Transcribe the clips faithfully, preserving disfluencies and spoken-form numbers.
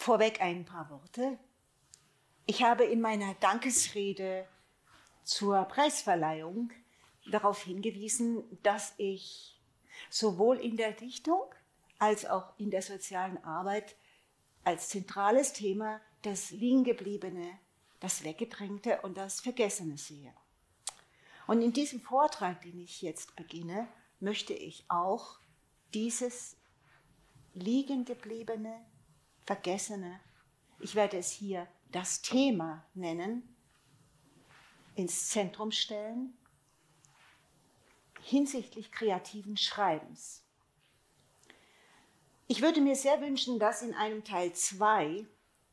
Vorweg ein paar Worte. Ich habe in meiner Dankesrede zur Preisverleihung darauf hingewiesen, dass ich sowohl in der Dichtung als auch in der sozialen Arbeit als zentrales Thema das Liegengebliebene, das Weggedrängte und das Vergessene sehe. Und in diesem Vortrag, den ich jetzt beginne, möchte ich auch dieses Liegengebliebene, Vergessene, ich werde es hier das Thema nennen, ins Zentrum stellen, hinsichtlich kreativen Schreibens. Ich würde mir sehr wünschen, dass in einem Teil zwei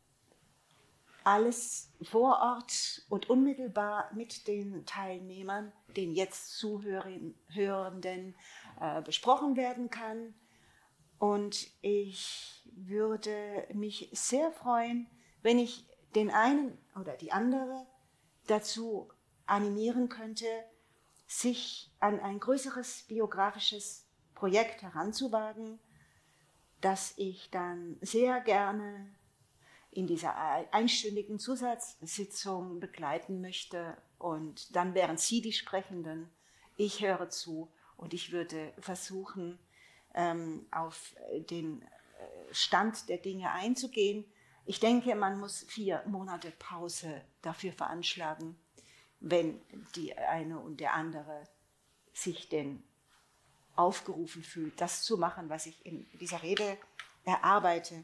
alles vor Ort und unmittelbar mit den Teilnehmern, den jetzt Zuhörenden, äh, besprochen werden kann. Und ich würde mich sehr freuen, wenn ich den einen oder die andere dazu animieren könnte, sich an ein größeres biografisches Projekt heranzuwagen, das ich dann sehr gerne in dieser einstündigen Zusatzsitzung begleiten möchte. Und dann wären Sie die Sprechenden, ich höre zu und ich würde versuchen, ähm, auf den Stand der Dinge einzugehen. Ich denke, man muss vier Monate Pause dafür veranschlagen, wenn die eine und der andere sich denn aufgerufen fühlt, das zu machen, was ich in dieser Rede erarbeite.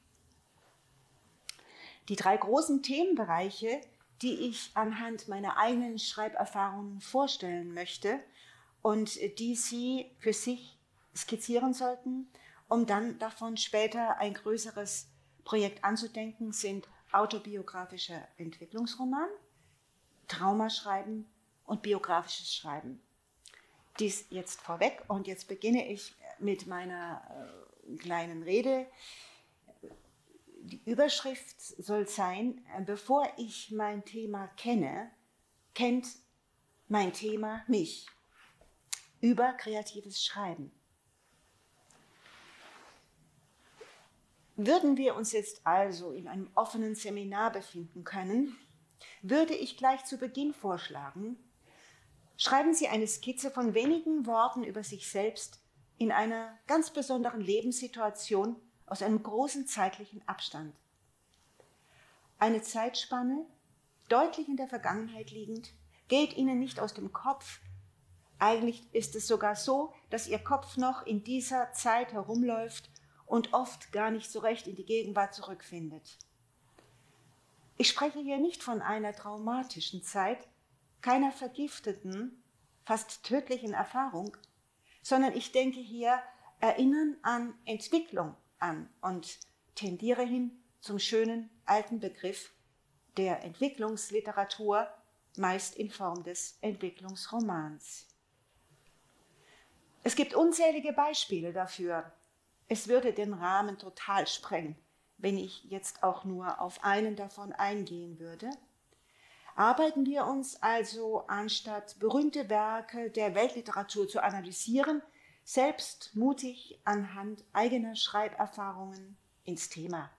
Die drei großen Themenbereiche, die ich anhand meiner eigenen Schreiberfahrungen vorstellen möchte und die Sie für sich skizzieren sollten, um dann davon später ein größeres Projekt anzudenken, sind autobiografischer Entwicklungsroman, Traumaschreiben und biografisches Schreiben. Dies jetzt vorweg und jetzt beginne ich mit meiner äh, kleinen Rede. Die Überschrift soll sein, bevor ich mein Thema kenne, kennt mein Thema mich. Über kreatives Schreiben. Würden wir uns jetzt also in einem offenen Seminar befinden können, würde ich gleich zu Beginn vorschlagen, schreiben Sie eine Skizze von wenigen Worten über sich selbst in einer ganz besonderen Lebenssituation aus einem großen zeitlichen Abstand. Eine Zeitspanne, deutlich in der Vergangenheit liegend, geht Ihnen nicht aus dem Kopf. Eigentlich ist es sogar so, dass Ihr Kopf noch in dieser Zeit herumläuft und oft gar nicht so recht in die Gegenwart zurückfindet. Ich spreche hier nicht von einer traumatischen Zeit, keiner vergifteten, fast tödlichen Erfahrung, sondern ich denke hier Erinnern an Entwicklung an und tendiere hin zum schönen alten Begriff der Entwicklungsliteratur, meist in Form des Entwicklungsromans. Es gibt unzählige Beispiele dafür. Es würde den Rahmen total sprengen, wenn ich jetzt auch nur auf einen davon eingehen würde. Arbeiten wir uns also, anstatt berühmte Werke der Weltliteratur zu analysieren, selbst mutig anhand eigener Schreiberfahrungen ins Thema.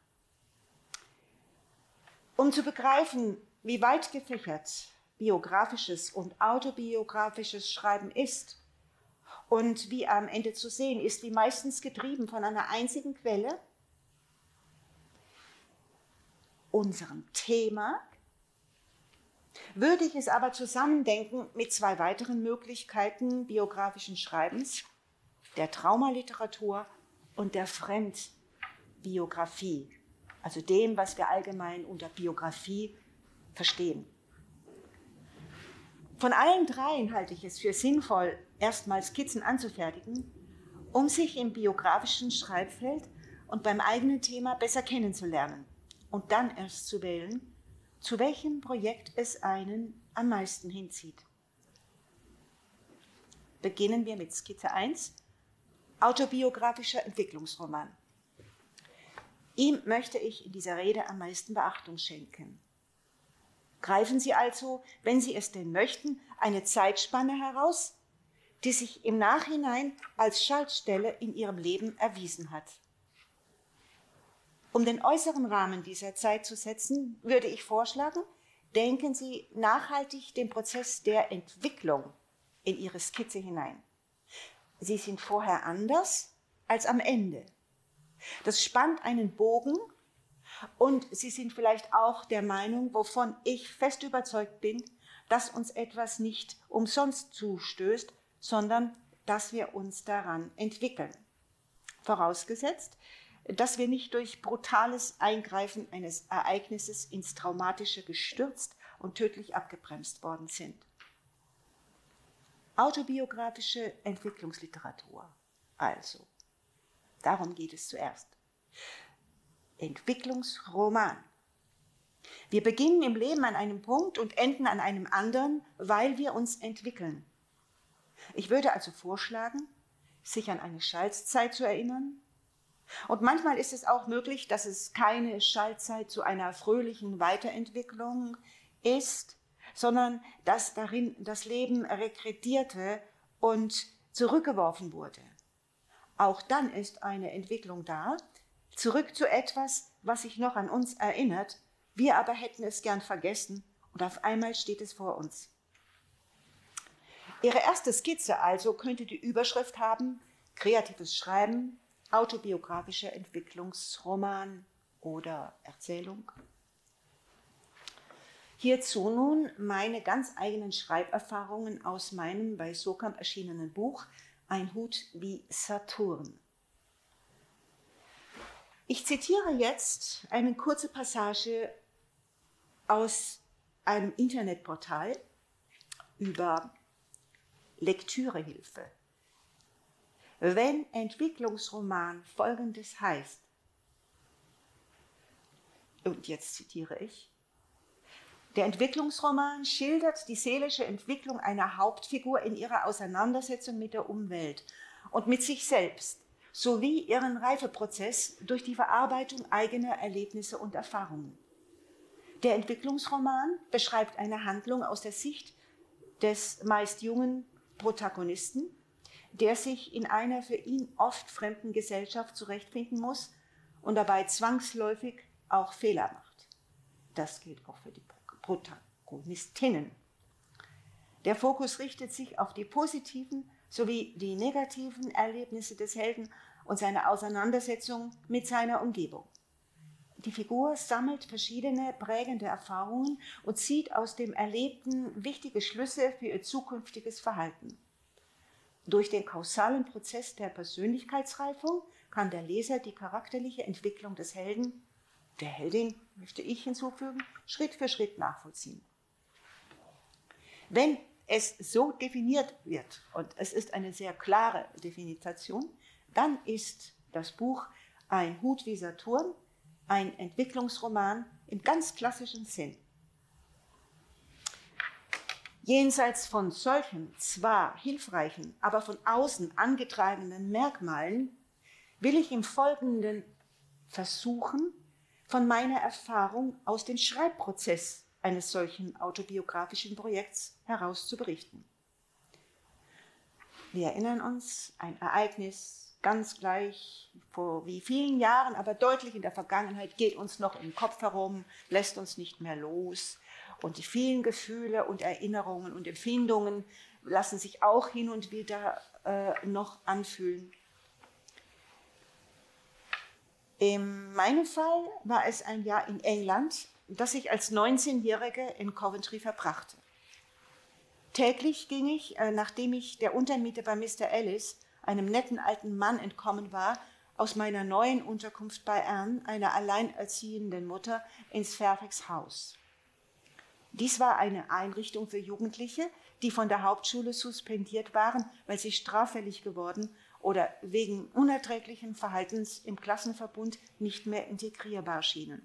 Um zu begreifen, wie weit gefächert biografisches und autobiografisches Schreiben ist und wie am Ende zu sehen ist, wie meistens getrieben von einer einzigen Quelle, unserem Thema, würde ich es aber zusammendenken mit zwei weiteren Möglichkeiten biografischen Schreibens, der Traumaliteratur und der Fremdbiografie, also dem, was wir allgemein unter Biografie verstehen. Von allen dreien halte ich es für sinnvoll, erstmal Skizzen anzufertigen, um sich im biografischen Schreibfeld und beim eigenen Thema besser kennenzulernen und dann erst zu wählen, zu welchem Projekt es einen am meisten hinzieht. Beginnen wir mit Skizze eins, autobiografischer Entwicklungsroman. Ihm möchte ich in dieser Rede am meisten Beachtung schenken. Greifen Sie also, wenn Sie es denn möchten, eine Zeitspanne heraus, die sich im Nachhinein als Schaltstelle in Ihrem Leben erwiesen hat. Um den äußeren Rahmen dieser Zeit zu setzen, würde ich vorschlagen, denken Sie nachhaltig den Prozess der Entwicklung in Ihre Skizze hinein. Sie sind vorher anders als am Ende. Das spannt einen Bogen und Sie sind vielleicht auch der Meinung, wovon ich fest überzeugt bin, dass uns etwas nicht umsonst zustößt, sondern dass wir uns daran entwickeln. Vorausgesetzt, dass wir nicht durch brutales Eingreifen eines Ereignisses ins Traumatische gestürzt und tödlich abgebremst worden sind. Autobiografische Entwicklungsliteratur. Also, darum geht es zuerst. Entwicklungsroman. Wir beginnen im Leben an einem Punkt und enden an einem anderen, weil wir uns entwickeln. Ich würde also vorschlagen, sich an eine Schaltzeit zu erinnern. Und manchmal ist es auch möglich, dass es keine Schaltzeit zu einer fröhlichen Weiterentwicklung ist, sondern dass darin das Leben regredierte und zurückgeworfen wurde. Auch dann ist eine Entwicklung da, zurück zu etwas, was sich noch an uns erinnert, wir aber hätten es gern vergessen und auf einmal steht es vor uns. Ihre erste Skizze also könnte die Überschrift haben: Kreatives Schreiben, autobiografischer Entwicklungsroman oder Erzählung. Hierzu nun meine ganz eigenen Schreiberfahrungen aus meinem bei Suhrkamp erschienenen Buch Ein Hut wie Saturn. Ich zitiere jetzt eine kurze Passage aus einem Internetportal über Lektürehilfe. Wenn Entwicklungsroman Folgendes heißt, und jetzt zitiere ich: Der Entwicklungsroman schildert die seelische Entwicklung einer Hauptfigur in ihrer Auseinandersetzung mit der Umwelt und mit sich selbst, sowie ihren Reifeprozess durch die Verarbeitung eigener Erlebnisse und Erfahrungen. Der Entwicklungsroman beschreibt eine Handlung aus der Sicht des meist jungen Protagonisten, der sich in einer für ihn oft fremden Gesellschaft zurechtfinden muss und dabei zwangsläufig auch Fehler macht. Das gilt auch für die Protagonistinnen. Der Fokus richtet sich auf die positiven sowie die negativen Erlebnisse des Helden und seine Auseinandersetzung mit seiner Umgebung. Die Figur sammelt verschiedene prägende Erfahrungen und zieht aus dem Erlebten wichtige Schlüsse für ihr zukünftiges Verhalten. Durch den kausalen Prozess der Persönlichkeitsreifung kann der Leser die charakterliche Entwicklung des Helden, der Heldin, möchte ich hinzufügen, Schritt für Schritt nachvollziehen. Wenn es so definiert wird, und es ist eine sehr klare Definition, dann ist das Buch Ein Hut wie Saturn ein Entwicklungsroman im ganz klassischen Sinn. Jenseits von solchen, zwar hilfreichen, aber von außen angetragenen Merkmalen will ich im Folgenden versuchen, von meiner Erfahrung aus dem Schreibprozess eines solchen autobiografischen Projekts heraus zu berichten. Wir erinnern uns, ein Ereignis, ganz gleich vor wie vielen Jahren, aber deutlich in der Vergangenheit, geht uns noch im Kopf herum, lässt uns nicht mehr los. Und die vielen Gefühle und Erinnerungen und Empfindungen lassen sich auch hin und wieder äh, noch anfühlen. In meinem Fall war es ein Jahr in England, das ich als neunzehnjährige in Coventry verbrachte. Täglich ging ich, äh, nachdem ich der Untermiete bei Mister Ellis, einem netten alten Mann, entkommen war, aus meiner neuen Unterkunft bei Anne, einer alleinerziehenden Mutter, ins Fairfax House. Dies war eine Einrichtung für Jugendliche, die von der Hauptschule suspendiert waren, weil sie straffällig geworden oder wegen unerträglichen Verhaltens im Klassenverbund nicht mehr integrierbar schienen.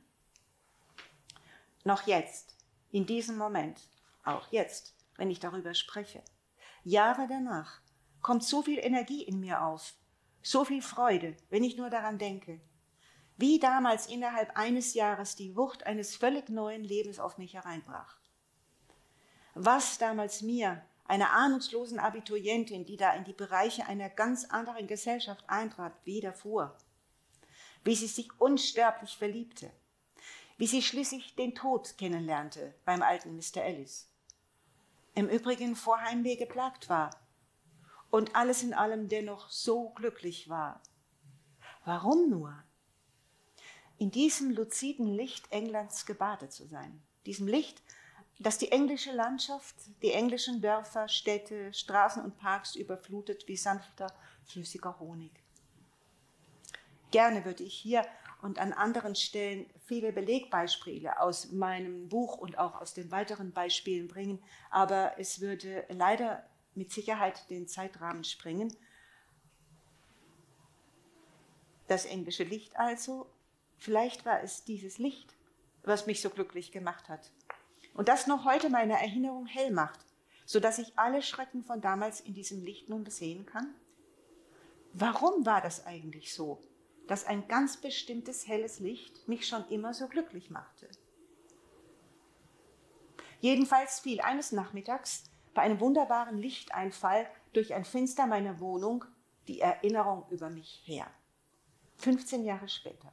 Noch jetzt, in diesem Moment, auch jetzt, wenn ich darüber spreche, Jahre danach, kommt so viel Energie in mir auf, so viel Freude, wenn ich nur daran denke, wie damals innerhalb eines Jahres die Wucht eines völlig neuen Lebens auf mich hereinbrach. Was damals mir, einer ahnungslosen Abiturientin, die da in die Bereiche einer ganz anderen Gesellschaft eintrat, widerfuhr. wie sie sich unsterblich verliebte, wie sie schließlich den Tod kennenlernte beim alten Mister Ellis, im Übrigen vor Heimweh geplagt war und alles in allem dennoch so glücklich war. Warum nur? In diesem luziden Licht Englands gebadet zu sein, diesem Licht, das die englische Landschaft, die englischen Dörfer, Städte, Straßen und Parks überflutet wie sanfter, flüssiger Honig. Gerne würde ich hier und an anderen Stellen viele Belegbeispiele aus meinem Buch und auch aus den weiteren Beispielen bringen, aber es würde leider mit Sicherheit den Zeitrahmen sprengen. Das englische Licht also, vielleicht war es dieses Licht, was mich so glücklich gemacht hat und das noch heute meine Erinnerung hell macht, sodass ich alle Schrecken von damals in diesem Licht nun sehen kann. Warum war das eigentlich so, dass ein ganz bestimmtes helles Licht mich schon immer so glücklich machte? Jedenfalls fiel eines Nachmittags bei einem wunderbaren Lichteinfall durch ein Fenster meiner Wohnung die Erinnerung über mich her. fünfzehn Jahre später.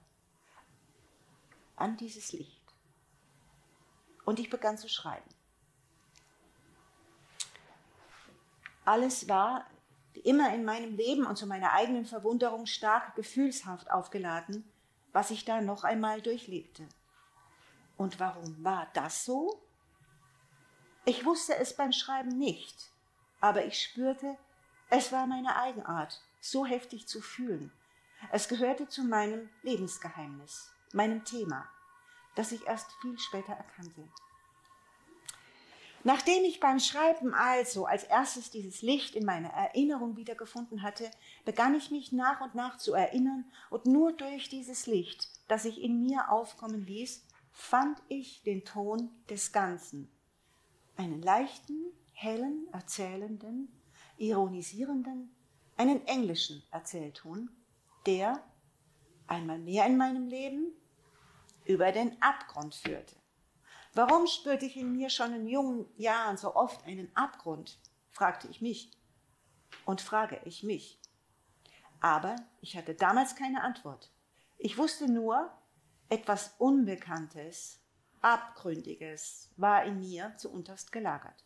An dieses Licht. Und ich begann zu schreiben. Alles war immer in meinem Leben und zu meiner eigenen Verwunderung stark gefühlshaft aufgeladen, was ich da noch einmal durchlebte. Und warum war das so? Ich wusste es beim Schreiben nicht, aber ich spürte, es war meine Eigenart, so heftig zu fühlen. Es gehörte zu meinem Lebensgeheimnis, meinem Thema, das ich erst viel später erkannte. Nachdem ich beim Schreiben also als erstes dieses Licht in meiner Erinnerung wiedergefunden hatte, begann ich mich nach und nach zu erinnern und nur durch dieses Licht, das ich in mir aufkommen ließ, fand ich den Ton des Ganzen. Einen leichten, hellen, erzählenden, ironisierenden, einen englischen Erzählton, der, einmal mehr in meinem Leben, über den Abgrund führte. Warum spürte ich in mir schon in jungen Jahren so oft einen Abgrund, fragte ich mich und frage ich mich. Aber ich hatte damals keine Antwort. Ich wusste nur, etwas Unbekanntes, Abgründiges war in mir zuunterst gelagert.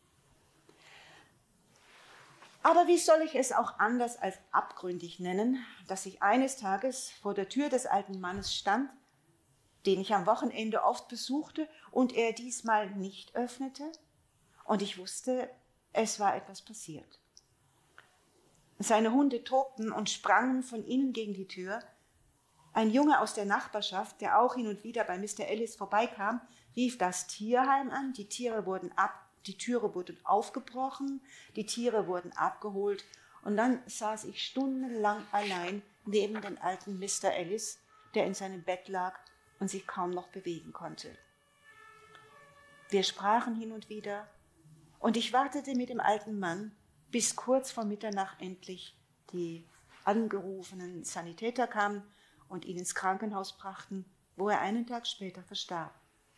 Aber wie soll ich es auch anders als abgründig nennen, dass ich eines Tages vor der Tür des alten Mannes stand, den ich am Wochenende oft besuchte und er diesmal nicht öffnete und ich wusste, es war etwas passiert. Seine Hunde tobten und sprangen von innen gegen die Tür. Ein Junge aus der Nachbarschaft, der auch hin und wieder bei Mister Ellis vorbeikam, rief das Tierheim an, die Tiere wurden ab, die Türe wurde aufgebrochen, die Tiere wurden abgeholt und dann saß ich stundenlang allein neben dem alten Mister Ellis, der in seinem Bett lag und sich kaum noch bewegen konnte. Wir sprachen hin und wieder und ich wartete mit dem alten Mann, bis kurz vor Mitternacht endlich die angerufenen Sanitäter kamen und ihn ins Krankenhaus brachten, wo er einen Tag später verstarb.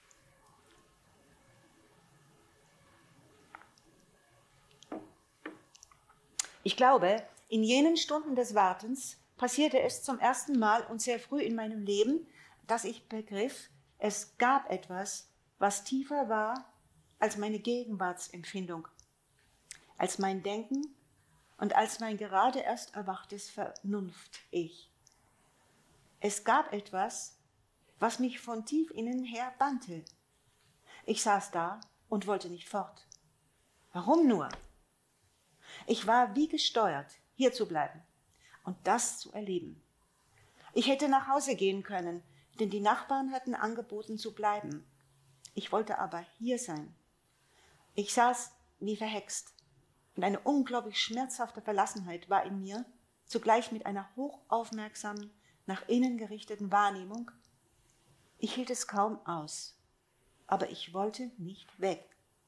Ich glaube, in jenen Stunden des Wartens passierte es zum ersten Mal und sehr früh in meinem Leben, dass ich begriff, es gab etwas, was tiefer war als meine Gegenwartsempfindung, als mein Denken und als mein gerade erst erwachtes Vernunft-Ich. Es gab etwas, was mich von tief innen her bannte. Ich saß da und wollte nicht fort. Warum nur? Ich war wie gesteuert, hier zu bleiben und das zu erleben. Ich hätte nach Hause gehen können, denn die Nachbarn hatten angeboten zu bleiben. Ich wollte aber hier sein. Ich saß wie verhext und eine unglaublich schmerzhafte Verlassenheit war in mir, zugleich mit einer hochaufmerksamen, nach innen gerichteten Wahrnehmung. Ich hielt es kaum aus, aber ich wollte nicht weg.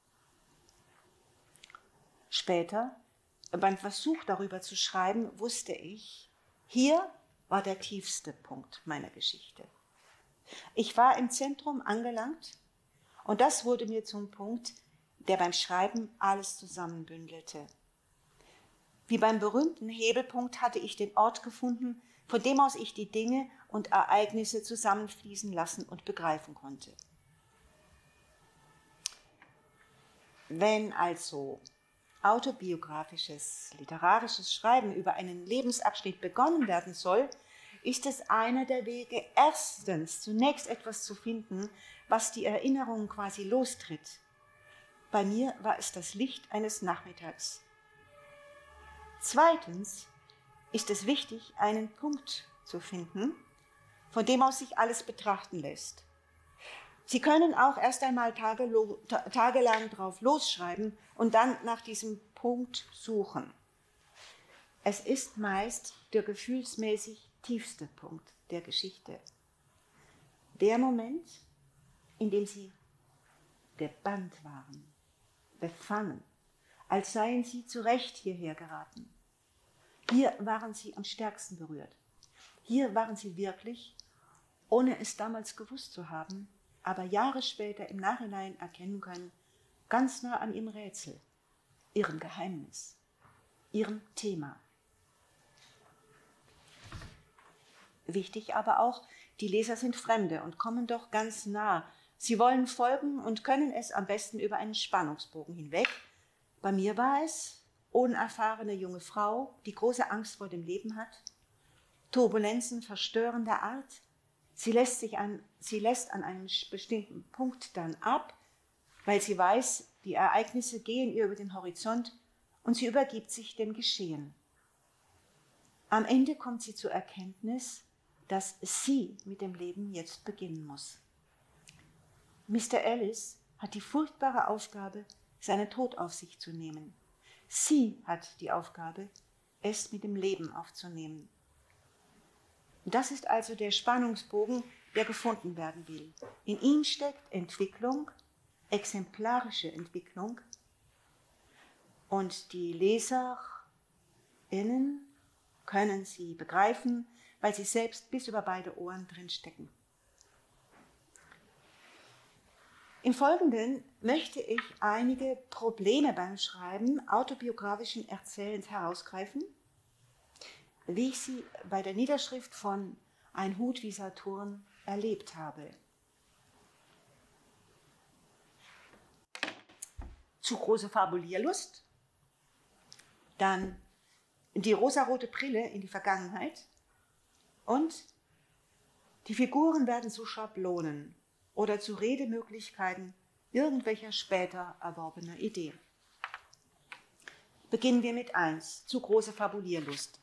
Später, beim Versuch darüber zu schreiben, wusste ich, hier war der tiefste Punkt meiner Geschichte. Ich war im Zentrum angelangt und das wurde mir zum Punkt, der beim Schreiben alles zusammenbündelte. Wie beim berühmten Hebelpunkt hatte ich den Ort gefunden, von dem aus ich die Dinge und Ereignisse zusammenfließen lassen und begreifen konnte. Wenn also autobiografisches, literarisches Schreiben über einen Lebensabschnitt begonnen werden soll, ist es einer der Wege, erstens zunächst etwas zu finden, was die Erinnerung quasi lostritt. Bei mir war es das Licht eines Nachmittags. Zweitens ist es wichtig, einen Punkt zu finden, von dem aus sich alles betrachten lässt. Sie können auch erst einmal tagelo- ta- tagelang drauf losschreiben und dann nach diesem Punkt suchen. Es ist meist der gefühlsmäßig tiefste Punkt der Geschichte. Der Moment, in dem Sie gebannt waren, befangen, als seien Sie zurecht hierher geraten. Hier waren Sie am stärksten berührt. Hier waren Sie wirklich, ohne es damals gewusst zu haben, aber Jahre später im Nachhinein erkennen können, ganz nah an Ihrem Rätsel, Ihrem Geheimnis, Ihrem Thema. Wichtig aber auch, die Leser sind Fremde und kommen doch ganz nah. Sie wollen folgen und können es am besten über einen Spannungsbogen hinweg. Bei mir war es unerfahrene junge Frau, die große Angst vor dem Leben hat, Turbulenzen verstörender Art. Sie lässt, sich an, sie lässt an einem bestimmten Punkt dann ab, weil sie weiß, die Ereignisse gehen ihr über den Horizont und sie übergibt sich dem Geschehen. Am Ende kommt sie zur Erkenntnis, dass sie mit dem Leben jetzt beginnen muss. Mister Ellis hat die furchtbare Aufgabe, seinen Tod auf sich zu nehmen. Sie hat die Aufgabe, es mit dem Leben aufzunehmen. Das ist also der Spannungsbogen, der gefunden werden will. In ihm steckt Entwicklung, exemplarische Entwicklung, und die LeserInnen können sie begreifen, weil sie selbst bis über beide Ohren drin stecken. Im Folgenden möchte ich einige Probleme beim Schreiben autobiografischen Erzählens herausgreifen, wie ich sie bei der Niederschrift von Ein Hut wie Saturn erlebt habe. Zu große Fabulierlust, dann die rosarote Brille in die Vergangenheit und die Figuren werden zu Schablonen oder zu Redemöglichkeiten irgendwelcher später erworbener Ideen. Beginnen wir mit eins, zu große Fabulierlust.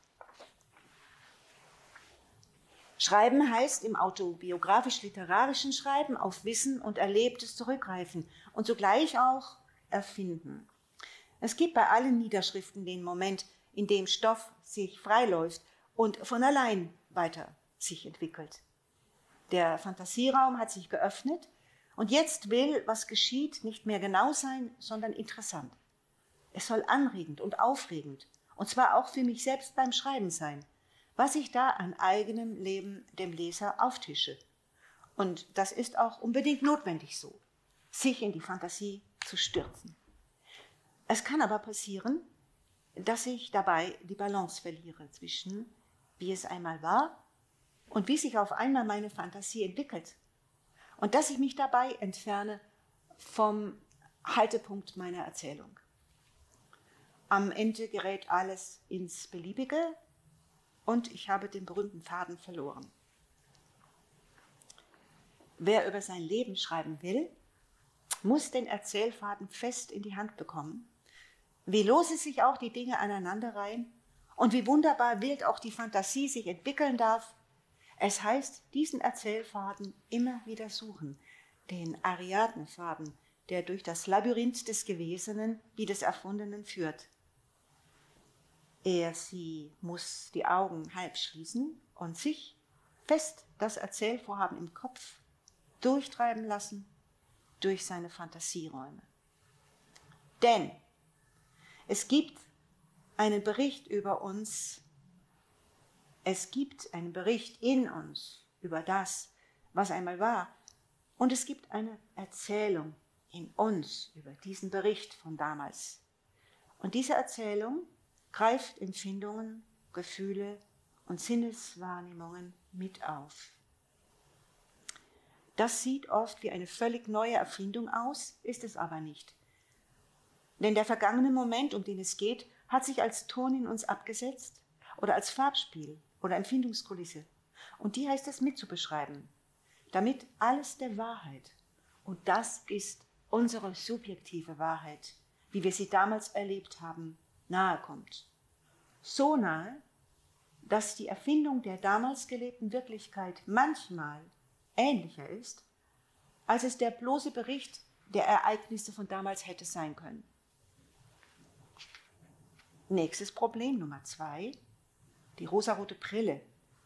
Schreiben heißt im autobiografisch-literarischen Schreiben auf Wissen und Erlebtes zurückgreifen und zugleich auch erfinden. Es gibt bei allen Niederschriften den Moment, in dem Stoff sich freiläuft und von allein weiter sich entwickelt. Der Fantasieraum hat sich geöffnet und jetzt will, was geschieht, nicht mehr genau sein, sondern interessant. Es soll anregend und aufregend, und zwar auch für mich selbst beim Schreiben sein, was ich da an eigenem Leben dem Leser auftische. Und das ist auch unbedingt notwendig so, sich in die Fantasie zu stürzen. Es kann aber passieren, dass ich dabei die Balance verliere zwischen, wie es einmal war und wie sich auf einmal meine Fantasie entwickelt. Und dass ich mich dabei entferne vom Haltepunkt meiner Erzählung. Am Ende gerät alles ins Beliebige und ich habe den berühmten Faden verloren. Wer über sein Leben schreiben will, muss den Erzählfaden fest in die Hand bekommen. Wie lose sich auch die Dinge aneinanderreihen und wie wunderbar wild auch die Fantasie sich entwickeln darf. Es heißt, diesen Erzählfaden immer wieder suchen, den Ariadne-Faden, der durch das Labyrinth des Gewesenen wie des Erfundenen führt. Er, sie muss die Augen halb schließen und sich fest das Erzählvorhaben im Kopf durchtreiben lassen durch seine Fantasieräume. Denn es gibt einen Bericht über uns, es gibt einen Bericht in uns über das, was einmal war, und es gibt eine Erzählung in uns über diesen Bericht von damals. Und diese Erzählung greift Empfindungen, Gefühle und Sinneswahrnehmungen mit auf. Das sieht oft wie eine völlig neue Erfindung aus, ist es aber nicht. Denn der vergangene Moment, um den es geht, hat sich als Ton in uns abgesetzt oder als Farbspiel oder Empfindungskulisse. Und die heißt es mitzubeschreiben, damit alles der Wahrheit, und das ist unsere subjektive Wahrheit, wie wir sie damals erlebt haben, nahe kommt. So nahe, dass die Erfindung der damals gelebten Wirklichkeit manchmal ähnlicher ist, als es der bloße Bericht der Ereignisse von damals hätte sein können. Nächstes Problem, Nummer zwei, die rosarote Brille.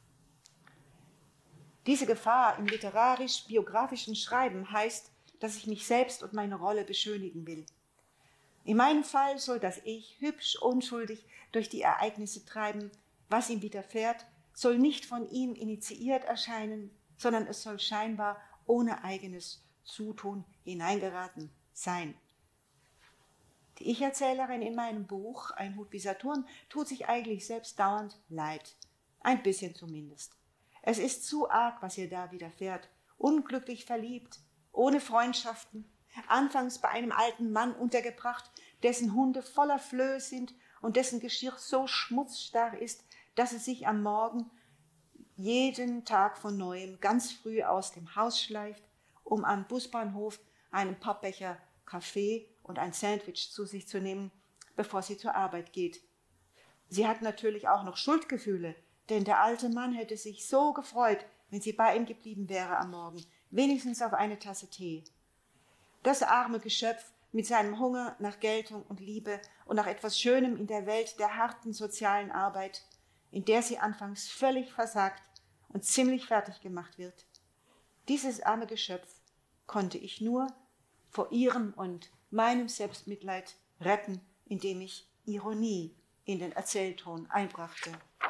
Diese Gefahr im literarisch-biografischen Schreiben heißt, dass ich mich selbst und meine Rolle beschönigen will. In meinem Fall soll das Ich hübsch unschuldig durch die Ereignisse treiben. Was ihm widerfährt, soll nicht von ihm initiiert erscheinen, sondern es soll scheinbar ohne eigenes Zutun hineingeraten sein. Die Ich-Erzählerin in meinem Buch Ein Hut wie Saturn tut sich eigentlich selbst dauernd leid. Ein bisschen zumindest. Es ist zu arg, was ihr da widerfährt. Unglücklich verliebt, ohne Freundschaften, anfangs bei einem alten Mann untergebracht, dessen Hunde voller Flöhe sind und dessen Geschirr so schmutzstarr ist, dass es sich am Morgen jeden Tag von Neuem ganz früh aus dem Haus schleift, um am Busbahnhof einen Pappbecher Kaffee und ein Sandwich zu sich zu nehmen, bevor sie zur Arbeit geht. Sie hat natürlich auch noch Schuldgefühle, denn der alte Mann hätte sich so gefreut, wenn sie bei ihm geblieben wäre am Morgen, wenigstens auf eine Tasse Tee. Das arme Geschöpf mit seinem Hunger nach Geltung und Liebe und nach etwas Schönem in der Welt der harten sozialen Arbeit, in der sie anfangs völlig versagt und ziemlich fertig gemacht wird. Dieses arme Geschöpf konnte ich nur vor ihrem und meinem Selbstmitleid retten, indem ich Ironie in den Erzählton einbrachte.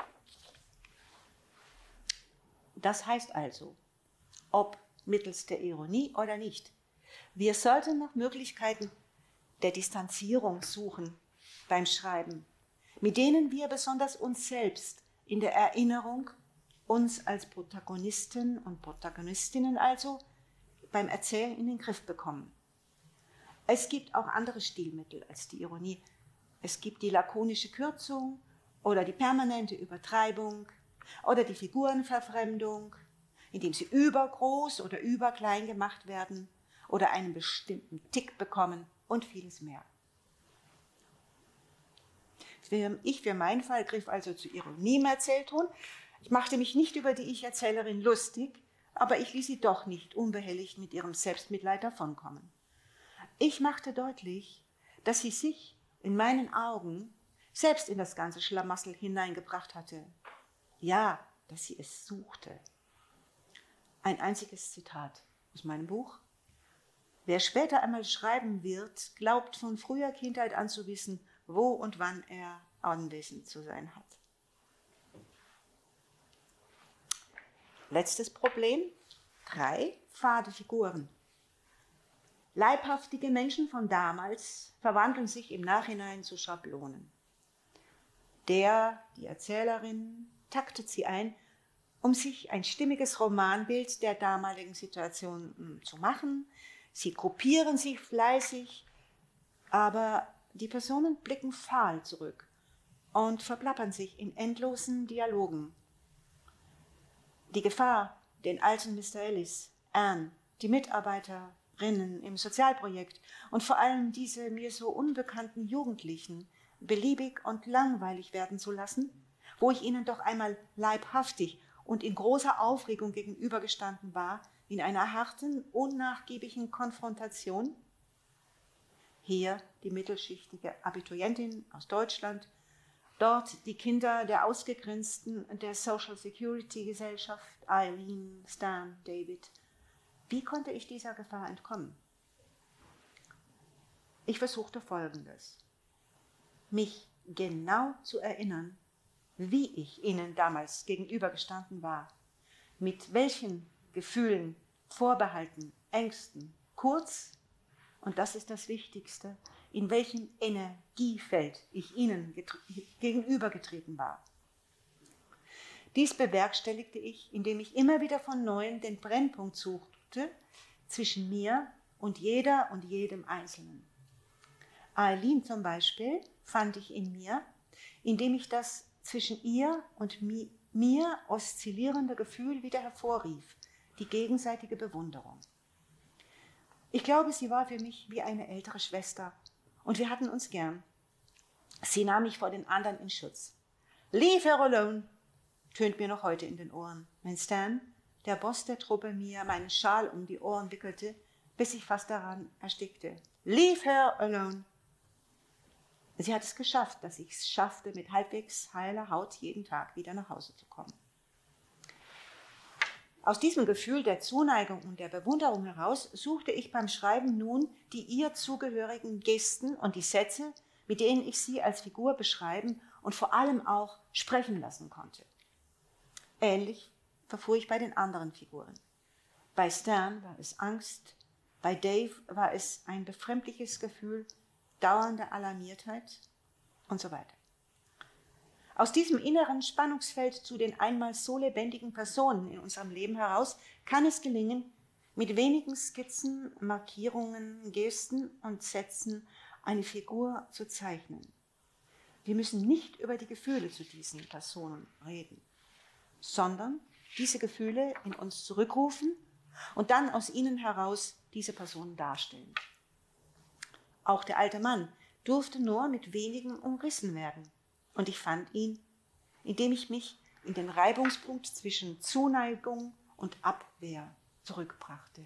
Das heißt also, ob mittels der Ironie oder nicht, wir sollten nach Möglichkeiten der Distanzierung suchen beim Schreiben, mit denen wir besonders uns selbst in der Erinnerung, uns als Protagonisten und Protagonistinnen also, beim Erzählen in den Griff bekommen. Es gibt auch andere Stilmittel als die Ironie. Es gibt die lakonische Kürzung oder die permanente Übertreibung oder die Figurenverfremdung, indem sie übergroß oder überklein gemacht werden oder einen bestimmten Tick bekommen und vieles mehr. Ich für meinen Fall griff also zu Ironie im Erzählton. Ich machte mich nicht über die Ich-Erzählerin lustig, aber ich ließ sie doch nicht unbehelligt mit ihrem Selbstmitleid davonkommen. Ich machte deutlich, dass sie sich in meinen Augen selbst in das ganze Schlamassel hineingebracht hatte. Ja, dass sie es suchte. Ein einziges Zitat aus meinem Buch. Wer später einmal schreiben wird, glaubt von früher Kindheit an zu wissen, wo und wann er anwesend zu sein hat. Letztes Problem. Drei fade Figuren. Leibhaftige Menschen von damals verwandeln sich im Nachhinein zu Schablonen. Der, die Erzählerin, taktet sie ein, um sich ein stimmiges Romanbild der damaligen Situation zu machen. Sie gruppieren sich fleißig, aber die Personen blicken fahl zurück und verplappern sich in endlosen Dialogen. Die Gefahr, den alten Mister Ellis, Anne, die Mitarbeiterinnen im Sozialprojekt und vor allem diese mir so unbekannten Jugendlichen beliebig und langweilig werden zu lassen, wo ich ihnen doch einmal leibhaftig und in großer Aufregung gegenübergestanden war, in einer harten, unnachgiebigen Konfrontation. Hier die mittelschichtige Abiturientin aus Deutschland, dort die Kinder der Ausgegrenzten der Social Security Gesellschaft, Eileen, Stan, David. Wie konnte ich dieser Gefahr entkommen? Ich versuchte Folgendes: mich genau zu erinnern, wie ich ihnen damals gegenübergestanden war, mit welchen Gefühlen, Vorbehalten, Ängsten, kurz und das ist das Wichtigste, in welchem Energiefeld ich ihnen gegenübergetreten war. Dies bewerkstelligte ich, indem ich immer wieder von Neuem den Brennpunkt suchte zwischen mir und jeder und jedem Einzelnen. Eileen zum Beispiel fand ich in mir, indem ich das zwischen ihr und mi- mir oszillierende Gefühl wieder hervorrief, die gegenseitige Bewunderung. Ich glaube, sie war für mich wie eine ältere Schwester und wir hatten uns gern. Sie nahm mich vor den anderen in Schutz. Leave her alone, tönt mir noch heute in den Ohren, wenn Stan, der Boss der Truppe, mir meinen Schal um die Ohren wickelte, bis ich fast daran erstickte. Leave her alone. Sie hat es geschafft, dass ich es schaffte, mit halbwegs heiler Haut jeden Tag wieder nach Hause zu kommen. Aus diesem Gefühl der Zuneigung und der Bewunderung heraus suchte ich beim Schreiben nun die ihr zugehörigen Gesten und die Sätze, mit denen ich sie als Figur beschreiben und vor allem auch sprechen lassen konnte. Ähnlich verfuhr ich bei den anderen Figuren. Bei Stan war es Angst, bei Dave war es ein befremdliches Gefühl, dauernde Alarmiertheit und so weiter. Aus diesem inneren Spannungsfeld zu den einmal so lebendigen Personen in unserem Leben heraus kann es gelingen, mit wenigen Skizzen, Markierungen, Gesten und Sätzen eine Figur zu zeichnen. Wir müssen nicht über die Gefühle zu diesen Personen reden, sondern diese Gefühle in uns zurückrufen und dann aus ihnen heraus diese Personen darstellen. Auch der alte Mann durfte nur mit wenigen umrissen werden. Und ich fand ihn, indem ich mich in den Reibungspunkt zwischen Zuneigung und Abwehr zurückbrachte.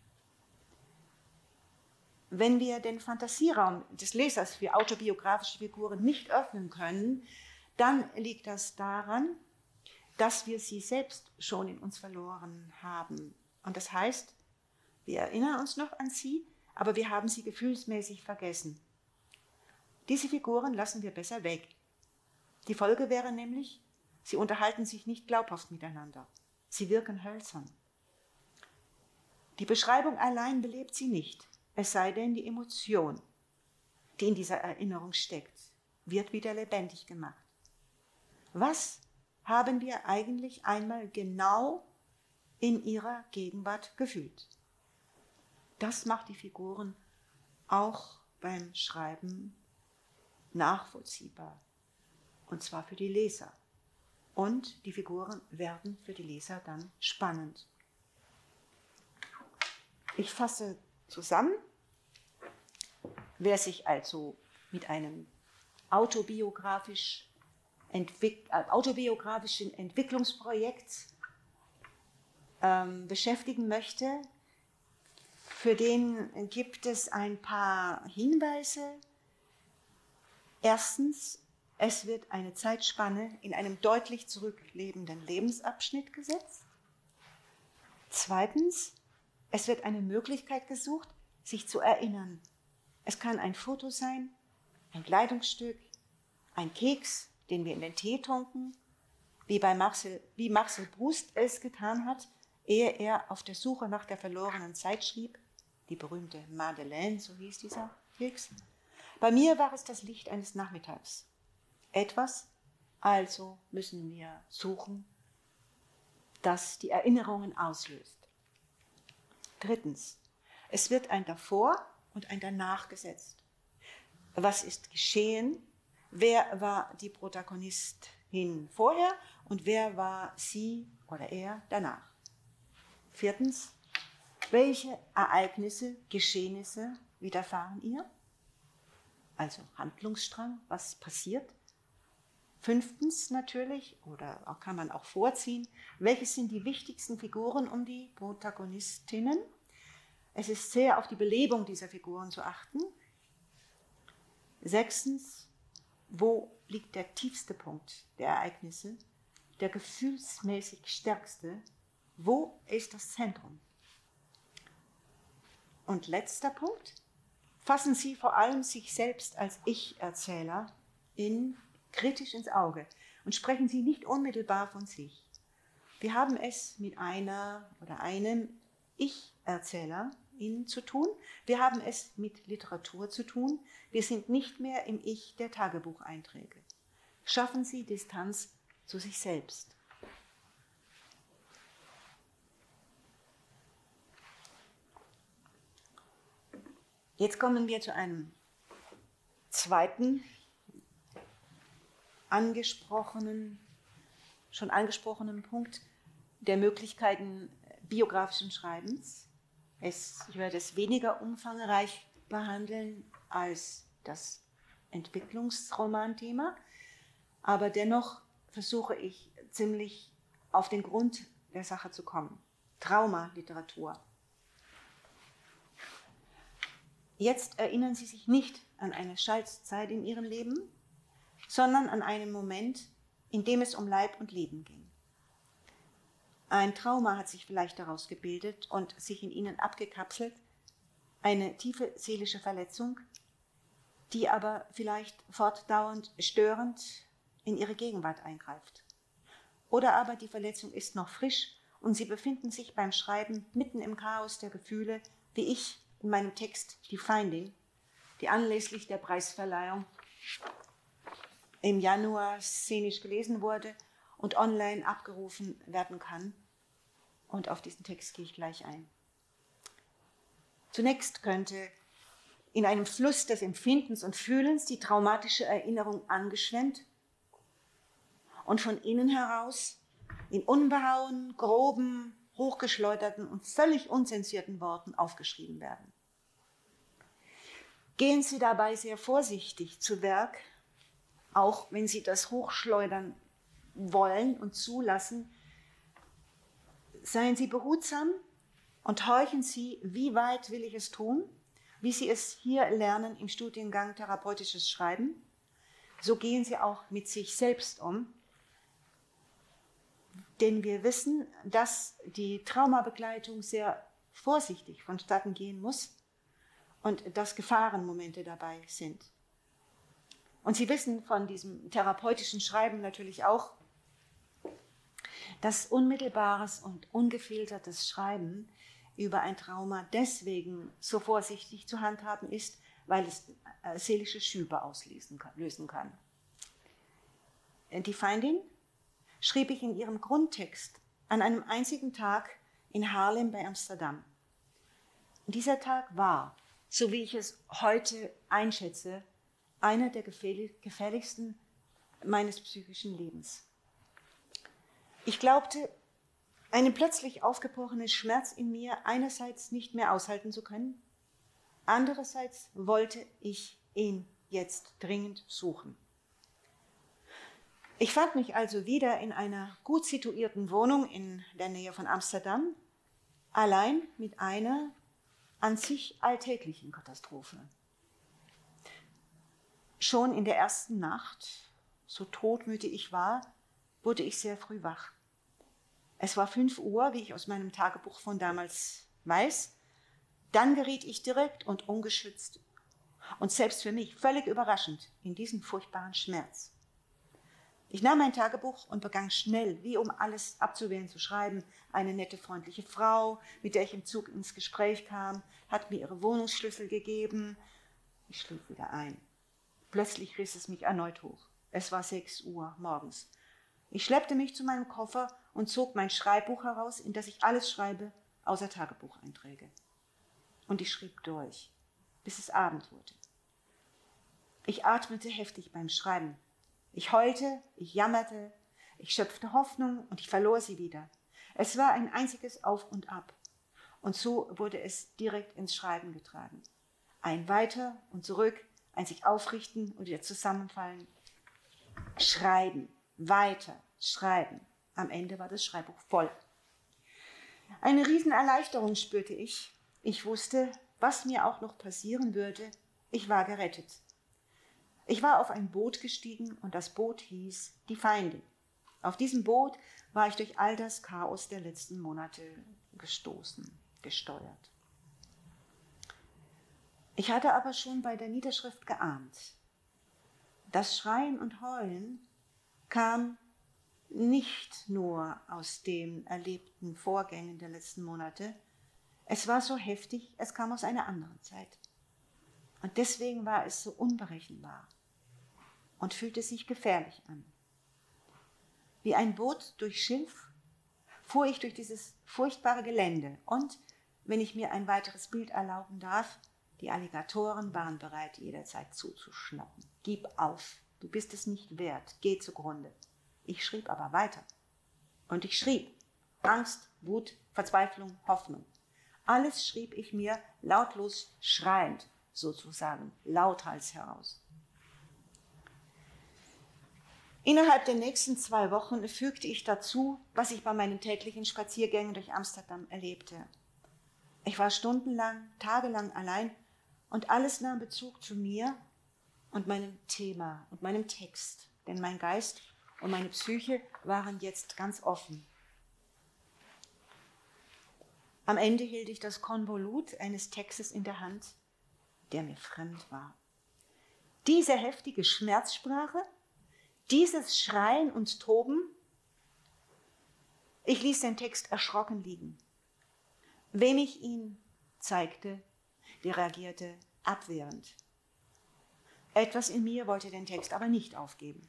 Wenn wir den Fantasieraum des Lesers für autobiografische Figuren nicht öffnen können, dann liegt das daran, dass wir sie selbst schon in uns verloren haben. Und das heißt, wir erinnern uns noch an sie, aber wir haben sie gefühlsmäßig vergessen. Diese Figuren lassen wir besser weg. Die Folge wäre nämlich, sie unterhalten sich nicht glaubhaft miteinander. Sie wirken hölzern. Die Beschreibung allein belebt sie nicht, es sei denn, die Emotion, die in dieser Erinnerung steckt, wird wieder lebendig gemacht. Was haben wir eigentlich einmal genau in ihrer Gegenwart gefühlt? Das macht die Figuren auch beim Schreiben nachvollziehbar. Und zwar für die Leser. Und die Figuren werden für die Leser dann spannend. Ich fasse zusammen, wer sich also mit einem autobiografisch entwick- äh, autobiografischen Entwicklungsprojekt ähm, beschäftigen möchte, für den gibt es ein paar Hinweise. Erstens, es wird eine Zeitspanne in einem deutlich zurücklebenden Lebensabschnitt gesetzt. Zweitens, es wird eine Möglichkeit gesucht, sich zu erinnern. Es kann ein Foto sein, ein Kleidungsstück, ein Keks, den wir in den Tee tunken, wie bei Marcel, wie Marcel Proust es getan hat, ehe er auf der Suche nach der verlorenen Zeit schrieb, die berühmte Madeleine, so hieß dieser Keks. Bei mir war es das Licht eines Nachmittags. Etwas, also müssen wir suchen, das die Erinnerungen auslöst. Drittens, es wird ein Davor und ein Danach gesetzt. Was ist geschehen? Wer war die Protagonistin vorher und wer war sie oder er danach? Viertens, welche Ereignisse, Geschehnisse widerfahren ihr? Also Handlungsstrang, was passiert? Fünftens natürlich, oder auch kann man auch vorziehen, welches sind die wichtigsten Figuren um die Protagonistinnen? Es ist sehr auf die Belebung dieser Figuren zu achten. Sechstens, wo liegt der tiefste Punkt der Ereignisse, der gefühlsmäßig stärkste? Wo ist das Zentrum? Und letzter Punkt, fassen Sie vor allem sich selbst als Ich-Erzähler in kritisch ins Auge und sprechen Sie nicht unmittelbar von sich. Wir haben es mit einer oder einem Ich-Erzähler Ihnen zu tun. Wir haben es mit Literatur zu tun. Wir sind nicht mehr im Ich der Tagebucheinträge. Schaffen Sie Distanz zu sich selbst. Jetzt kommen wir zu einem zweiten angesprochenen, schon angesprochenen Punkt der Möglichkeiten biografischen Schreibens. Es, ich werde es weniger umfangreich behandeln als das Entwicklungsromanthema, aber dennoch versuche ich ziemlich auf den Grund der Sache zu kommen. Traumaliteratur. Jetzt erinnern Sie sich nicht an eine Schaltzeit in Ihrem Leben, sondern an einen Moment, in dem es um Leib und Leben ging. Ein Trauma hat sich vielleicht daraus gebildet und sich in Ihnen abgekapselt, eine tiefe seelische Verletzung, die aber vielleicht fortdauernd störend in Ihre Gegenwart eingreift. Oder aber die Verletzung ist noch frisch und Sie befinden sich beim Schreiben mitten im Chaos der Gefühle, wie ich in meinem Text Die Feindin, die anlässlich der Preisverleihung im Januar szenisch gelesen wurde und online abgerufen werden kann. Und auf diesen Text gehe ich gleich ein. Zunächst könnte in einem Fluss des Empfindens und Fühlens die traumatische Erinnerung angeschwemmt und von innen heraus in unbehauenen, groben, hochgeschleuderten und völlig unzensierten Worten aufgeschrieben werden. Gehen Sie dabei sehr vorsichtig zu Werk, auch wenn Sie das hochschleudern wollen und zulassen. Seien Sie behutsam und horchen Sie, wie weit will ich es tun, wie Sie es hier lernen im Studiengang Therapeutisches Schreiben. So gehen Sie auch mit sich selbst um, denn wir wissen, dass die Traumabegleitung sehr vorsichtig vonstatten gehen muss und dass Gefahrenmomente dabei sind. Und Sie wissen von diesem therapeutischen Schreiben natürlich auch, dass unmittelbares und ungefiltertes Schreiben über ein Trauma deswegen so vorsichtig zu handhaben ist, weil es äh, seelische Schübe auslösen kann, lösen kann. Die Feindin schrieb ich in ihrem Grundtext an einem einzigen Tag in Haarlem bei Amsterdam. Dieser Tag war, so wie ich es heute einschätze, einer der gefährlichsten meines psychischen Lebens. Ich glaubte, einen plötzlich aufgebrochenen Schmerz in mir einerseits nicht mehr aushalten zu können, andererseits wollte ich ihn jetzt dringend suchen. Ich fand mich also wieder in einer gut situierten Wohnung in der Nähe von Amsterdam, allein mit einer an sich alltäglichen Katastrophe. Schon in der ersten Nacht, so todmüde ich war, wurde ich sehr früh wach. Es war fünf Uhr, wie ich aus meinem Tagebuch von damals weiß. Dann geriet ich direkt und ungeschützt und selbst für mich völlig überraschend in diesen furchtbaren Schmerz. Ich nahm mein Tagebuch und begann schnell, wie um alles abzuwehren, zu schreiben. Eine nette, freundliche Frau, mit der ich im Zug ins Gespräch kam, hat mir ihre Wohnungsschlüssel gegeben. Ich schlief wieder ein. Plötzlich riss es mich erneut hoch. Es war sechs Uhr morgens. Ich schleppte mich zu meinem Koffer und zog mein Schreibbuch heraus, in das ich alles schreibe, außer Tagebucheinträge. Und ich schrieb durch, bis es Abend wurde. Ich atmete heftig beim Schreiben. Ich heulte, ich jammerte, ich schöpfte Hoffnung und ich verlor sie wieder. Es war ein einziges Auf und Ab. Und so wurde es direkt ins Schreiben getragen. Ein Weiter und zurück, ein sich aufrichten und wieder zusammenfallen. Schreiben, weiter, schreiben. Am Ende war das Schreibbuch voll. Eine Riesenerleichterung spürte ich. Ich wusste, was mir auch noch passieren würde. Ich war gerettet. Ich war auf ein Boot gestiegen und das Boot hieß Die Feindin. Auf diesem Boot war ich durch all das Chaos der letzten Monate gestoßen, gesteuert. Ich hatte aber schon bei der Niederschrift geahnt. Das Schreien und Heulen kam nicht nur aus den erlebten Vorgängen der letzten Monate, Es war so heftig, es kam aus einer anderen Zeit. Und deswegen war es so unberechenbar und fühlte sich gefährlich an. Wie ein Boot durch Schilf fuhr ich durch dieses furchtbare Gelände und, wenn ich mir ein weiteres Bild erlauben darf, die Alligatoren waren bereit, jederzeit zuzuschnappen. Gib auf, du bist es nicht wert, geh zugrunde. Ich schrieb aber weiter. Und ich schrieb Angst, Wut, Verzweiflung, Hoffnung. Alles schrieb ich mir lautlos schreiend, sozusagen, lauthals heraus. Innerhalb der nächsten zwei Wochen fügte ich dazu, was ich bei meinen täglichen Spaziergängen durch Amsterdam erlebte. Ich war stundenlang, tagelang allein und alles nahm Bezug zu mir und meinem Thema und meinem Text, denn mein Geist und meine Psyche waren jetzt ganz offen. Am Ende hielt ich das Konvolut eines Textes in der Hand, der mir fremd war. Diese heftige Schmerzsprache, dieses Schreien und Toben, ich ließ den Text erschrocken liegen. Wem ich ihn zeigte, der reagierte abwehrend. Etwas in mir wollte den Text aber nicht aufgeben.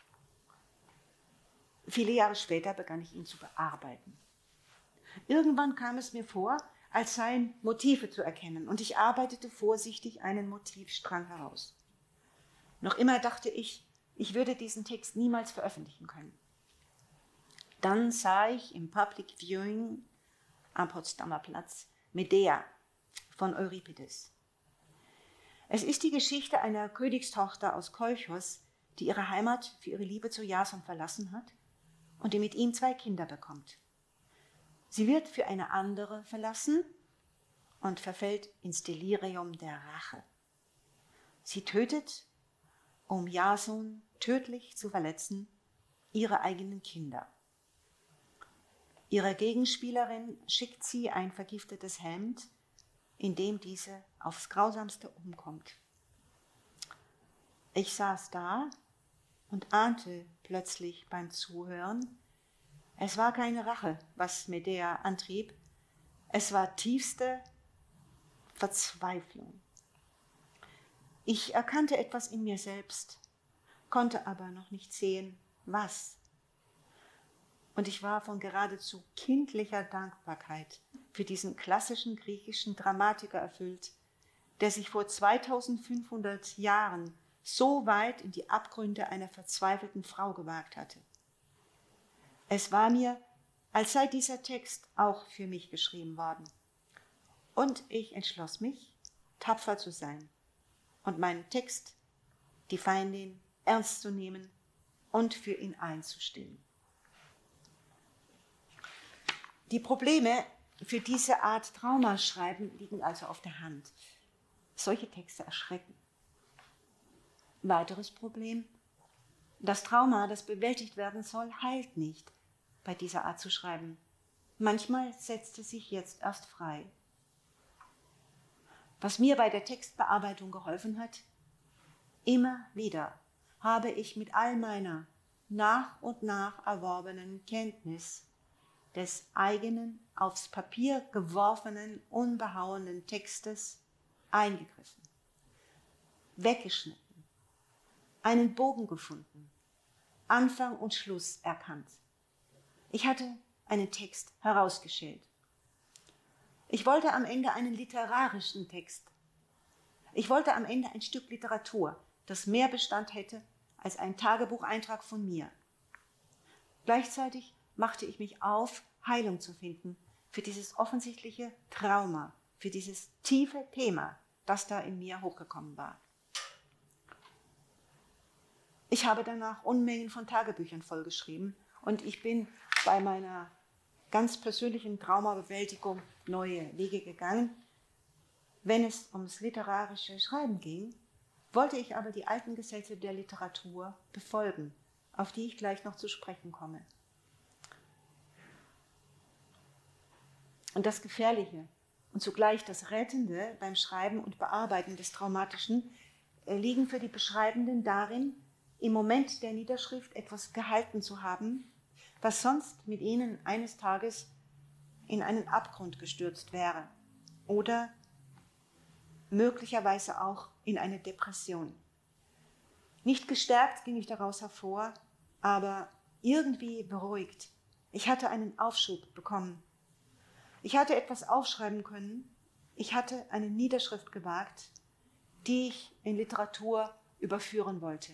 Viele Jahre später begann ich ihn zu bearbeiten. Irgendwann kam es mir vor, als seien Motive zu erkennen, und ich arbeitete vorsichtig einen Motivstrang heraus. Noch immer dachte ich, ich würde diesen Text niemals veröffentlichen können. Dann sah ich im Public Viewing am Potsdamer Platz Medea von Euripides. Es ist die Geschichte einer Königstochter aus Kolchos, die ihre Heimat für ihre Liebe zu Jason verlassen hat und die mit ihm zwei Kinder bekommt. Sie wird für eine andere verlassen und verfällt ins Delirium der Rache. Sie tötet, um Jason tödlich zu verletzen, ihre eigenen Kinder. Ihrer Gegenspielerin schickt sie ein vergiftetes Hemd, in dem diese aufs Grausamste umkommt. Ich saß da und ahnte plötzlich beim Zuhören, es war keine Rache, was Medea antrieb, es war tiefste Verzweiflung. Ich erkannte etwas in mir selbst, konnte aber noch nicht sehen, was. Und ich war von geradezu kindlicher Dankbarkeit für diesen klassischen griechischen Dramatiker erfüllt, der sich vor zweitausendfünfhundert Jahren so weit in die Abgründe einer verzweifelten Frau gewagt hatte. Es war mir, als sei dieser Text auch für mich geschrieben worden. Und ich entschloss mich, tapfer zu sein und meinen Text, die Feindin, ernst zu nehmen und für ihn einzustehen. Die Probleme für diese Art Traumaschreiben liegen also auf der Hand. Solche Texte erschrecken. Weiteres Problem: Das Trauma, das bewältigt werden soll, heilt nicht bei dieser Art zu schreiben. Manchmal setzt es sich jetzt erst frei. Was mir bei der Textbearbeitung geholfen hat: Immer wieder habe ich mit all meiner nach und nach erworbenen Kenntnis des eigenen, aufs Papier geworfenen, unbehauenen Textes eingegriffen, weggeschnitten, einen Bogen gefunden, Anfang und Schluss erkannt. Ich hatte einen Text herausgeschält. Ich wollte am Ende einen literarischen Text. Ich wollte am Ende ein Stück Literatur, das mehr Bestand hätte als ein Tagebucheintrag von mir. Gleichzeitig machte ich mich auf, Heilung zu finden für dieses offensichtliche Trauma, für dieses tiefe Thema, das da in mir hochgekommen war. Ich habe danach Unmengen von Tagebüchern vollgeschrieben und ich bin bei meiner ganz persönlichen Traumabewältigung neue Wege gegangen. Wenn es ums literarische Schreiben ging, wollte ich aber die alten Gesetze der Literatur befolgen, auf die ich gleich noch zu sprechen komme. Und das Gefährliche und zugleich das Rettende beim Schreiben und Bearbeiten des Traumatischen liegen für die Beschreibenden darin, im Moment der Niederschrift etwas gehalten zu haben, was sonst mit ihnen eines Tages in einen Abgrund gestürzt wäre. oder möglicherweise auch in eine Depression. Nicht gestärkt ging ich daraus hervor, aber irgendwie beruhigt. Ich hatte einen Aufschub bekommen. Ich hatte etwas aufschreiben können. Ich hatte eine Niederschrift gewagt, die ich in Literatur überführen wollte.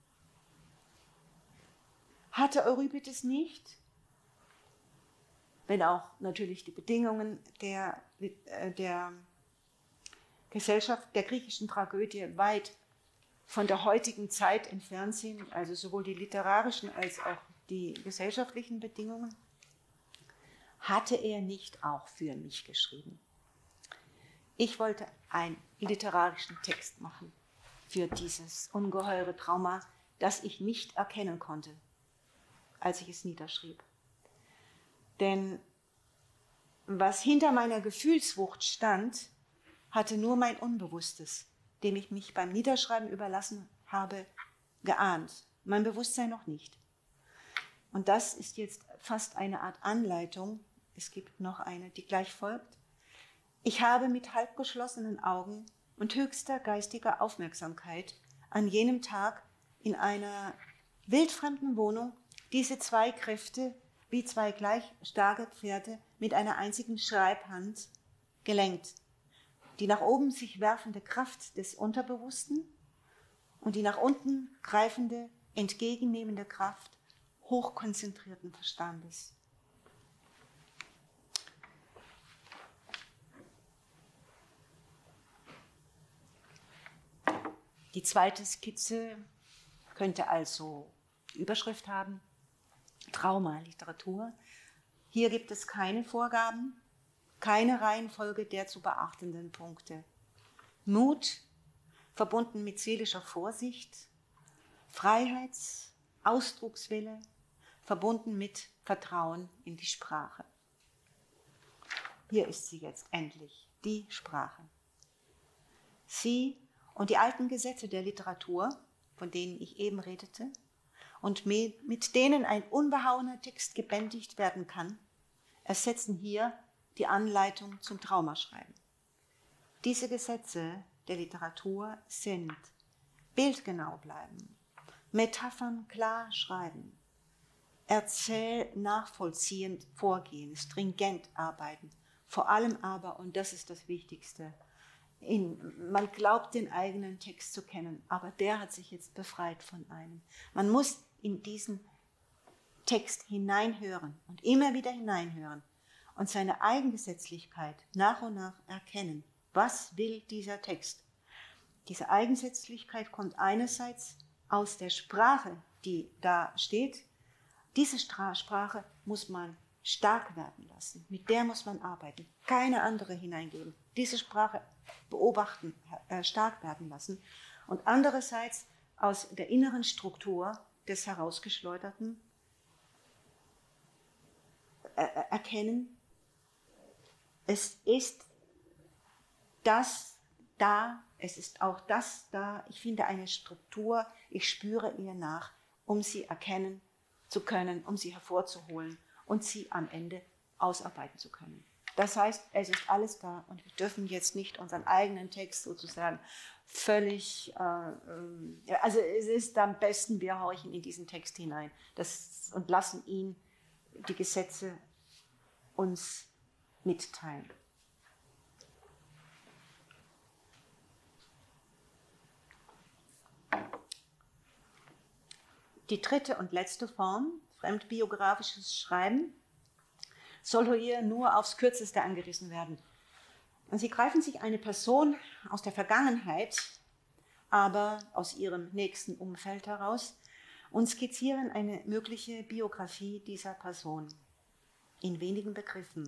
Hatte Euripides nicht, wenn auch natürlich die Bedingungen der, der Gesellschaft, der griechischen Tragödie weit von der heutigen Zeit entfernt sind, also sowohl die literarischen als auch die gesellschaftlichen Bedingungen, hatte er nicht auch für mich geschrieben. Ich wollte einen literarischen Text machen für dieses ungeheure Trauma, das ich nicht erkennen konnte, als ich es niederschrieb. Denn was hinter meiner Gefühlswucht stand, hatte nur mein Unbewusstes, dem ich mich beim Niederschreiben überlassen habe, geahnt. Mein Bewusstsein noch nicht. Und das ist jetzt fast eine Art Anleitung. Es gibt noch eine, die gleich folgt. Ich habe mit halbgeschlossenen Augen und höchster geistiger Aufmerksamkeit an jenem Tag in einer wildfremden Wohnung diese zwei Kräfte wie zwei gleich starke Pferde mit einer einzigen Schreibhand gelenkt. Die nach oben sich werfende Kraft des Unterbewussten und die nach unten greifende, entgegennehmende Kraft hochkonzentrierten Verstandes. Die zweite Skizze könnte also die Überschrift haben: Trauma, Literatur. Hier gibt es keine Vorgaben, keine Reihenfolge der zu beachtenden Punkte. Mut, verbunden mit seelischer Vorsicht, Freiheits-, Ausdruckswille, verbunden mit Vertrauen in die Sprache. Hier ist sie jetzt endlich, die Sprache. Sie und die alten Gesetze der Literatur, von denen ich eben redete, und mit denen ein unbehauener Text gebändigt werden kann, ersetzen hier die Anleitung zum Traumaschreiben. Diese Gesetze der Literatur sind: bildgenau bleiben, Metaphern klar schreiben, erzähl nachvollziehend vorgehen, stringent arbeiten, vor allem aber, und das ist das Wichtigste, in, man glaubt den eigenen Text zu kennen, aber der hat sich jetzt befreit von einem. Man muss in diesen Text hineinhören und immer wieder hineinhören und seine Eigengesetzlichkeit nach und nach erkennen. Was will dieser Text? Diese Eigengesetzlichkeit kommt einerseits aus der Sprache, die da steht. Diese Sprache muss man stark werden lassen. Mit der muss man arbeiten. Keine andere hineingeben. Diese Sprache beobachten, äh, stark werden lassen. Und andererseits aus der inneren Struktur des Herausgeschleuderten äh, erkennen, es ist das da, es ist auch das da. Ich finde eine Struktur, ich spüre ihr nach, um sie erkennen zu können, um sie hervorzuholen und sie am Ende ausarbeiten zu können. Das heißt, es ist alles da und wir dürfen jetzt nicht unseren eigenen Text sozusagen völlig, äh, äh, also es ist am besten, wir horchen in diesen Text hinein das, und lassen ihn, die Gesetze, uns mitteilen. Die dritte und letzte Form, fremdbiografisches Schreiben, soll hier nur aufs Kürzeste angerissen werden. Und sie greifen sich eine Person aus der Vergangenheit, aber aus ihrem nächsten Umfeld heraus und skizzieren eine mögliche Biografie dieser Person in wenigen Begriffen.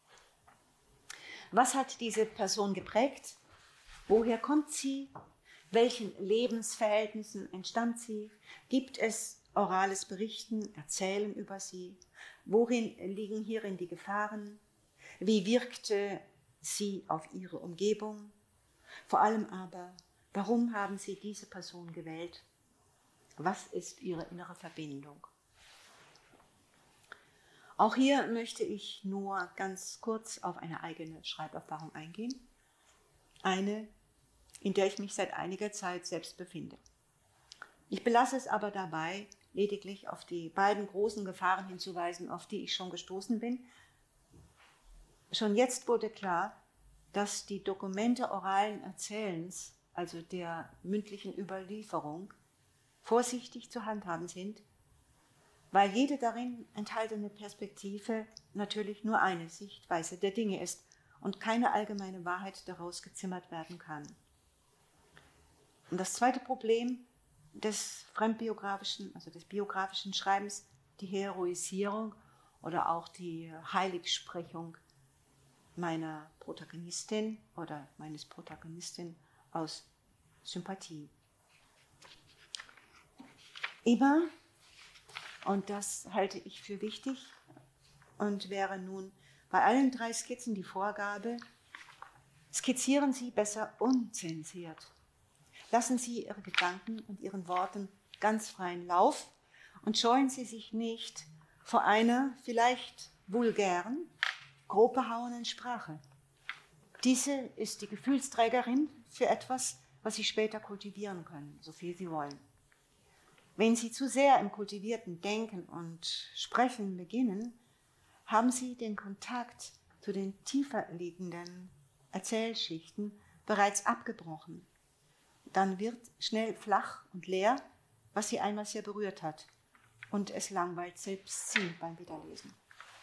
Was hat diese Person geprägt? Woher kommt sie? Welchen Lebensverhältnissen entstand sie? Gibt es orales Berichten, Erzählen über sie? Worin liegen hierin die Gefahren? Wie wirkte sie auf ihre Umgebung? Vor allem aber, warum haben sie diese Person gewählt? Was ist ihre innere Verbindung? Auch hier möchte ich nur ganz kurz auf eine eigene Schreiberfahrung eingehen. Eine, in der ich mich seit einiger Zeit selbst befinde. Ich belasse es aber dabei, lediglich auf die beiden großen Gefahren hinzuweisen, auf die ich schon gestoßen bin. Schon jetzt wurde klar, dass die Dokumente oralen Erzählens, also der mündlichen Überlieferung, vorsichtig zu handhaben sind, weil jede darin enthaltene Perspektive natürlich nur eine Sichtweise der Dinge ist und keine allgemeine Wahrheit daraus gezimmert werden kann. Und das zweite Problem des fremdbiografischen, also des biografischen Schreibens, die Heroisierung oder auch die Heiligsprechung meiner Protagonistin oder meines Protagonisten aus Sympathie. Immer, und das halte ich für wichtig und wäre nun bei allen drei Skizzen die Vorgabe, skizzieren Sie besser unzensiert. Lassen Sie Ihre Gedanken und Ihren Worten ganz freien Lauf und scheuen Sie sich nicht vor einer vielleicht vulgären, grob behauenen Sprache. Diese ist die Gefühlsträgerin für etwas, was Sie später kultivieren können, so viel Sie wollen. Wenn Sie zu sehr im kultivierten Denken und Sprechen beginnen, haben Sie den Kontakt zu den tiefer liegenden Erzählschichten bereits abgebrochen. Dann wird schnell flach und leer, was Sie einmal sehr berührt hat. Und es langweilt selbst Sie beim Wiederlesen.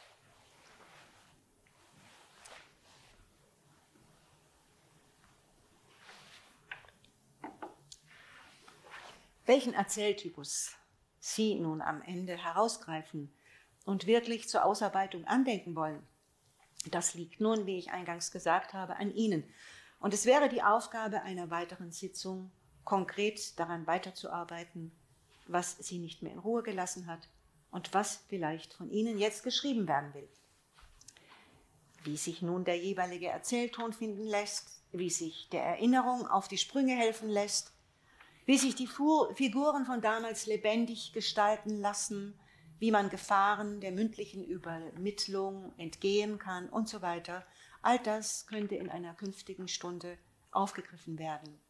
Welchen Erzähltypus Sie nun am Ende herausgreifen und wirklich zur Ausarbeitung andenken wollen, das liegt nun, wie ich eingangs gesagt habe, an Ihnen. Und es wäre die Aufgabe einer weiteren Sitzung, konkret daran weiterzuarbeiten, was Sie nicht mehr in Ruhe gelassen hat und was vielleicht von Ihnen jetzt geschrieben werden will. Wie sich nun der jeweilige Erzählton finden lässt, wie sich der Erinnerung auf die Sprünge helfen lässt, wie sich die Figuren von damals lebendig gestalten lassen, wie man Gefahren der mündlichen Übermittlung entgehen kann und so weiter. All das könnte in einer künftigen Stunde aufgegriffen werden.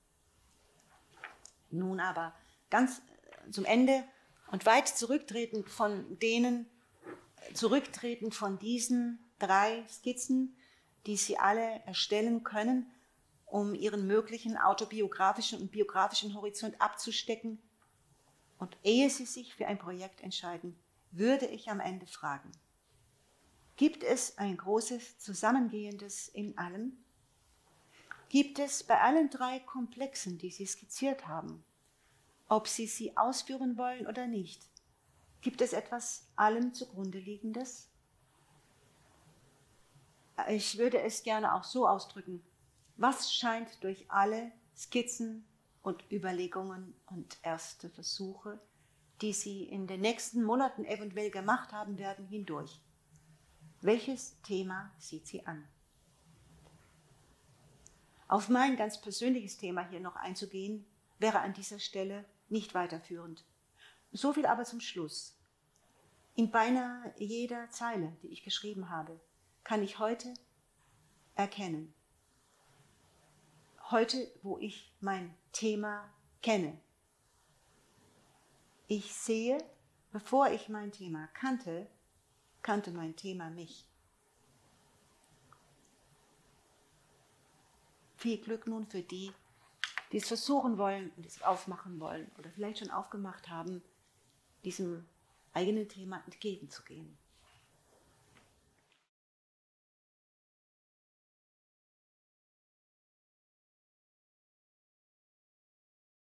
Nun aber ganz zum Ende und weit zurücktretend von denen, zurücktretend von diesen drei Skizzen, die Sie alle erstellen können, um Ihren möglichen autobiografischen und biografischen Horizont abzustecken. Und ehe Sie sich für ein Projekt entscheiden, würde ich am Ende fragen: Gibt es ein großes Zusammengehendes in allem? Gibt es bei allen drei Komplexen, die Sie skizziert haben, ob Sie sie ausführen wollen oder nicht, gibt es etwas allem zugrunde liegendes? Ich würde es gerne auch so ausdrücken: Was scheint durch alle Skizzen und Überlegungen und erste Versuche, die Sie in den nächsten Monaten eventuell gemacht haben werden, hindurch? Welches Thema zieht Sie an? Auf mein ganz persönliches Thema hier noch einzugehen, wäre an dieser Stelle nicht weiterführend. So viel aber zum Schluss. In beinahe jeder Zeile, die ich geschrieben habe, kann ich heute erkennen, heute, wo ich mein Thema kenne. Ich sehe, bevor ich mein Thema kannte, kannte mein Thema mich. Viel Glück nun für die, die es versuchen wollen und es aufmachen wollen oder vielleicht schon aufgemacht haben, diesem eigenen Thema entgegenzugehen.